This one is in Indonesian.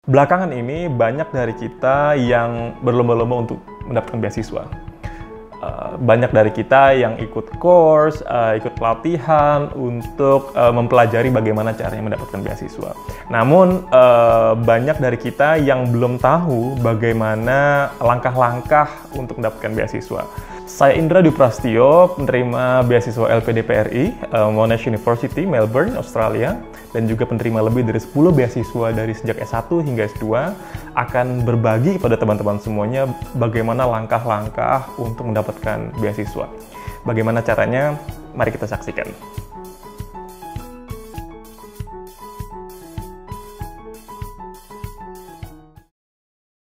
Belakangan ini banyak dari kita yang berlomba-lomba untuk mendapatkan beasiswa. Banyak dari kita yang ikut course, ikut pelatihan untuk mempelajari bagaimana caranya mendapatkan beasiswa. Namun banyak dari kita yang belum tahu bagaimana langkah-langkah untuk mendapatkan beasiswa. Saya Indra Dwi Prastio, penerima beasiswa LPDPRI, Monash University, Melbourne, Australia, dan juga penerima lebih dari 10 beasiswa dari sejak S1 hingga S2, akan berbagi kepada teman-teman semuanya bagaimana langkah-langkah untuk mendapatkan beasiswa. Bagaimana caranya? Mari kita saksikan.